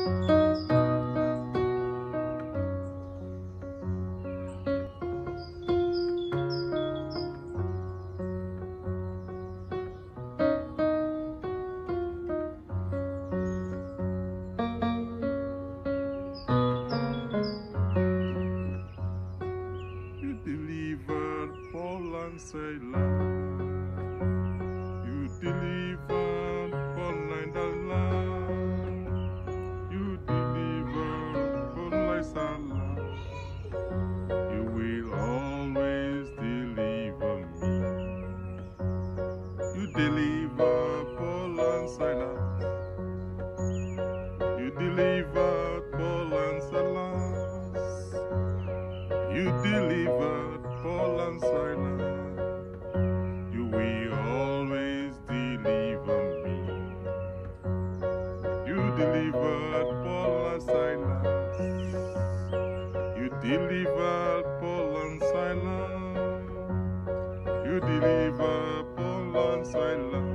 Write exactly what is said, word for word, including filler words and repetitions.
You delivered Paul and Silas. You delivered Paul and Silas. You delivered Paul and Silas. You will always deliver me. You delivered Paul and Silas. You delivered Paul and Silas. You delivered Paul and Silas. You will always deliver me. You delivered Paul and Silas. You delivered Paul and Silas. You delivered Paul and Silas.